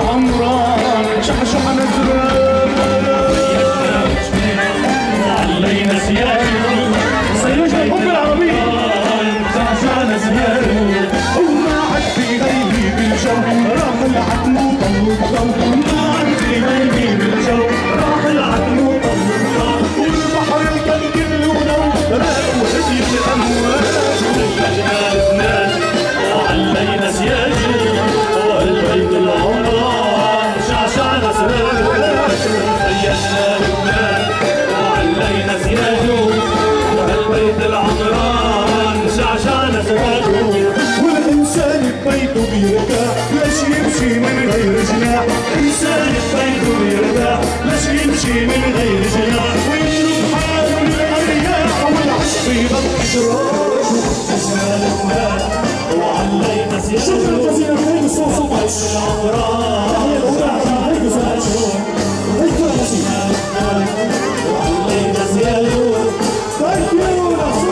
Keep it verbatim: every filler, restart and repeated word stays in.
العمران شحشح نزران علينا سياجي سيرجع الحب العربي شحشح نزران وما عاد في غيبي بالجو راح العتم وطل الضو ما عاد في غيبي بالجو راح العتم وطل الضو والبحر الكلب لونه راق وهدي الامواج سجلنا لبنان وعلينا سياجي والبيت العمران شعشع نسران سيدنا لبنان وعلينا سياجه والبيت العمران شعشع نسران والإنسان ببيته بيرتاح لاش يمشي من غير جناح إنسان ببيته بيرتاح لاش يمشي من غير جناح